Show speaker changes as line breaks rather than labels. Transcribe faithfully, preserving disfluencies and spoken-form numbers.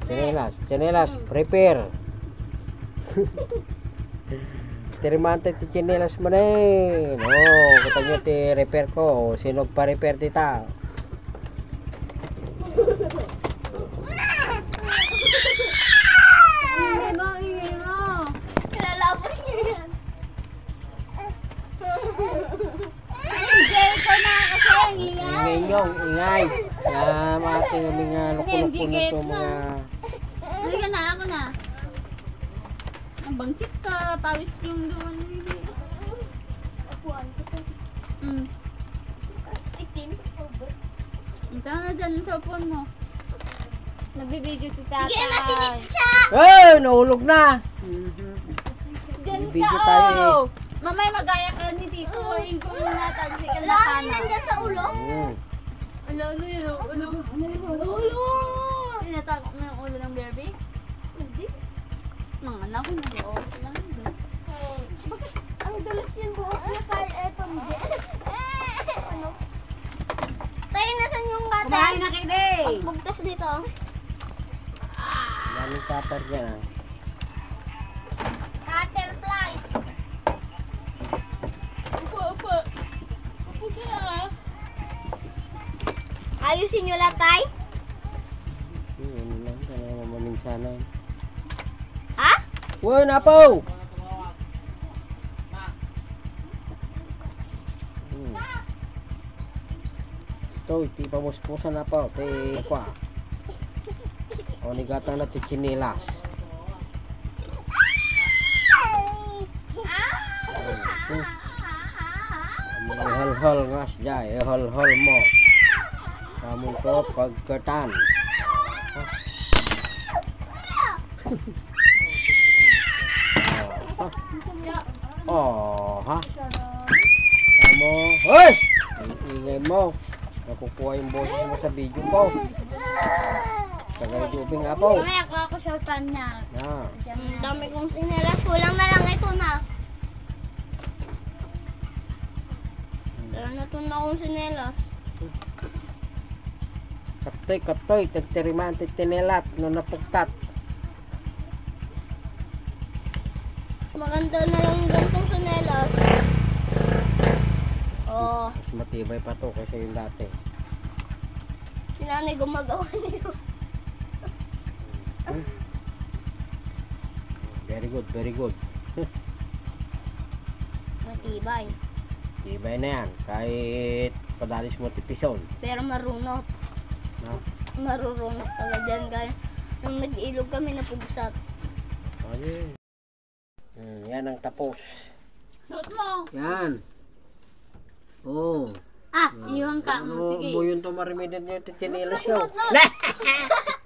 Chinelas, chinelas, prepare. Tirimante ti chinelas mo na eh. No, kita nyo ti repair ko. Sinog pa repair tita.
Ingay mo, ingay mo.
Kilalaban niya yan.
Ingay ko na kasi ang ingay.
Ingay nyo, ingay. Sa mga ating mga loko-loko na to mga...
Halika na, ako na. Ang bangsit ka, pawis yung doon.
Apuan ko to.
Mm.
Itim.
Ito na dyan sa phone mo. Nagbibideo si tatay.
Sige, masinit siya.
Hey, nahulog na.
Dyan
Video
ka,
tayo eh.
oh. Mamay magaya ka ni Tito. Yung kung natansikan na
Wala
sana.
kami nandyan sa ulo.
Mm.
Ano, ano yun? Ulo. Ano yun? Ulo! Tinatakot mo yung ulo ng Barbie?
Hindi.
Mga anak ko, nag-oos lang.
Bakit ang dulas yung buhok niya kahit eto hindi? Ano? Tayo, nasan yung
Kumain
cutter?
na kiday!
Pagbugtas dito.
Daming cutter dyan ah.
Cutter flies.
Upo, upo. Upo ka na ah.
Ayusin nyo latay?
Yun lang, kaya mamaning sana yun.
Ha?
Uy, napaw! Hmm. Ito, iti pamuspusan na po. Iti kwa. O, nigatang na iti chinilas. Hmm. Mga hol-hol nga siya. Eh, hol-hol mo. Kamu ko pagkatan. Oh, ha? Kamu, hoy! Ingay mo. Nakukuha yung boses mo sa video ko. Tagal jubing apo.
Mamaya ko ako sa pan na.
Na.
Ang dami kong sinelas. Kulang na lang ito na. Dala na ito na akong sinelas.
Katoy, katoy. Tagtiriman, titinelat. No napugtat.
Maganda na lang gantong sinelas. Oh,
Mas matibay pa to kaysa yung dati.
si nanay gumagawa nito.
Very good, very good.
Matibay.
Tibay na yan. Kahit padalis mo tipison.
Pero marunot.
No?
Marurunot talaga dyan, guys. Nung nag-ilog kami na pugsat.
Okay. Hmm, yan ang tapos.
Suot mo!
Yan. Oh.
Ah, iwan ka.
Ano,
Sige.
buyon to marimidin niyo titinilas nyo.
Suot mo!